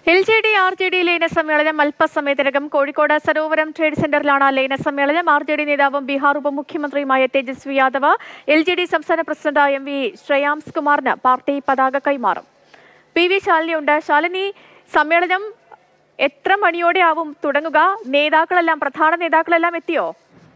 LJD RJD ലയന സമ്മേളനം അല്പസമയത്തിനകം കോഴിക്കോട് സരോവരം ട്രേഡ് സെന്ററിലാണ് ലയന സമ്മേളനം. RJD നേതാവും ബീഹാർ ഉപമുഖ്യമന്ത്രിയുമായ തേജസ്വി യാദവ് LJD സംസ്ഥാന പ്രസിഡന്റ് MV ശ്രേയാംസ് കുമാറിന് പാർട്ടി പതാക കൈമാറും. PV ശാലിനിയുണ്ട്. ശാലിനി, സമ്മേളനം എത്ര മണിയോടെ ആവും തുടങ്ങുക? പ്രധാന നേതാക്കളെല്ലാം എത്തിയോ?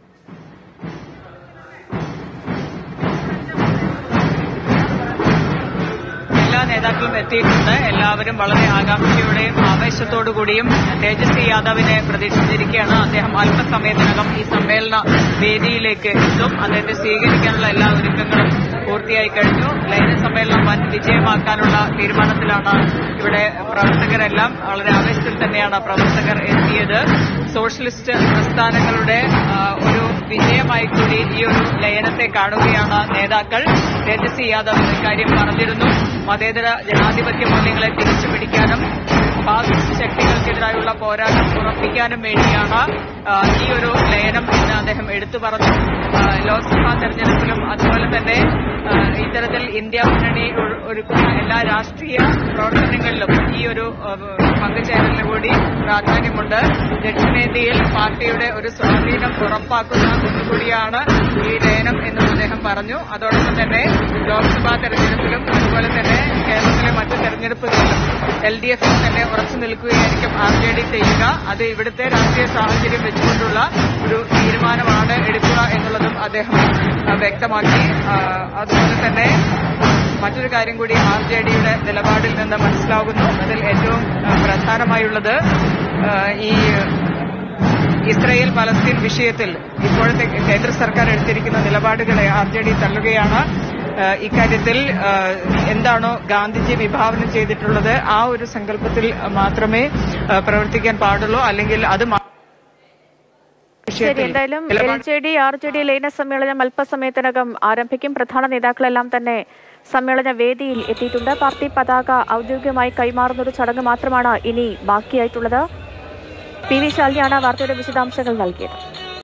നേതാക്കളും എത്തിയിട്ടുണ്ട്. എല്ലാവരും വളരെ ആകാംക്ഷയോടെയും ആവേശത്തോടു കൂടിയും തേജസ്വി യാദവിനെ പ്രതീക്ഷിച്ചിരിക്കുകയാണ്. അദ്ദേഹം അല്പസമയത്തിനകം ഈ സമ്മേളന വേദിയിലേക്ക് എത്തും. അദ്ദേഹത്തെ സ്വീകരിക്കാനുള്ള എല്ലാ ഒരുക്കങ്ങളും പൂർത്തിയായി കഴിഞ്ഞു. ലയന സമ്മേളനം വൻ വിജയമാക്കാനുള്ള തീരുമാനത്തിലാണ് ഇവിടെ പ്രവർത്തകരെല്ലാം. വളരെ ആവേശത്തിൽ തന്നെയാണ് പ്രവർത്തകർ എത്തിയത്. സോഷ്യലിസ്റ്റ് പ്രസ്ഥാനങ്ങളുടെ ഒരു വിജയമായി കൂടി ഈ ഒരു ലയനത്തെ കാണുകയാണ് നേതാക്കൾ. തേജസ്വി യാദവ് ഇക്കാര്യം പറഞ്ഞിരുന്നു. മതേതര ജനാധിപത്യ മൂല്യങ്ങളെ തിരിച്ചുപിടിക്കാനും ഫാസിസ്റ്റ് ശക്തികൾക്കെതിരായുള്ള പോരാട്ടം ഉറപ്പിക്കാനും വേണ്ടിയാണ് ഈ ഒരു ലയനം എന്ന് അദ്ദേഹം എടുത്തു പറഞ്ഞു. ലോക്സഭാ തെരഞ്ഞെടുപ്പിലും അതുപോലെ തന്നെ ഇത്തരത്തിൽ ഇന്ത്യ മുന്നണി ഒരുക്കുന്ന എല്ലാ രാഷ്ട്രീയ പ്രവർത്തനങ്ങളിലും ഈ ഒരു പങ്കുചേരലിന് കൂടി പ്രാധാന്യമുണ്ട്. ദക്ഷിണേന്ത്യയിൽ പാർട്ടിയുടെ ഒരു സ്വാധീനം ഉറപ്പാക്കുന്ന ഒന്നുകൂടിയാണ് ഈ ലയനം എന്നും അദ്ദേഹം പറഞ്ഞു. അതോടൊപ്പം തന്നെ ലോക്സഭാ തെരഞ്ഞെടുപ്പിലും അതുപോലെ തന്നെ കേരളത്തിലെ മറ്റ് തെരഞ്ഞെടുപ്പുകളിലും LDF തന്നെ ഉറച്ചു നിൽക്കുകയായിരിക്കും RJD ചെയ്യുക. അത് ഇവിടുത്തെ രാഷ്ട്രീയ സാഹചര്യം വെച്ചുകൊണ്ടുള്ള ഒരു തീരുമാനമാണ് എടുക്കുക എന്നുള്ളതും അദ്ദേഹം വ്യക്തമാക്കി. അതുപോലെ തന്നെ മറ്റൊരു കാര്യം കൂടി RJDയുടെ നിലപാടിൽ നിന്ന് മനസ്സിലാകുന്നു. അതിൽ ഏറ്റവും പ്രധാനമായുള്ളത് ഈ ഇസ്രയേൽ പലസ്തീൻ വിഷയത്തിൽ ഇപ്പോഴത്തെ കേന്ദ്ര സർക്കാർ എടുത്തിരിക്കുന്ന നിലപാടുകളെ RJD തള്ളുകയാണ്. ഇക്കാര്യത്തിൽ എന്താണോ ഗാന്ധിജി വിഭാവനം ചെയ്തിട്ടുള്ളത് ആ ഒരു സങ്കല്പത്തിൽ മാത്രമേ പ്രവർത്തിക്കാൻ പാടുള്ളൂ. അല്ലെങ്കിൽ അത് എന്തായാലും LJD RJD ലയന സമ്മേളനം അല്പസമയത്തിനകം ആരംഭിക്കും. പ്രധാന നേതാക്കളെല്ലാം തന്നെ സമ്മേളന വേദിയിൽ എത്തിയിട്ടുണ്ട്. പാർട്ടി പതാക ഔദ്യോഗികമായി കൈമാറുന്നൊരു ചടങ്ങ് മാത്രമാണ് ഇനി ബാക്കിയായിട്ടുള്ളത്. PV ശാലിനിയാണ് വാർത്തയുടെ വിശദാംശങ്ങൾ നൽകിയത്.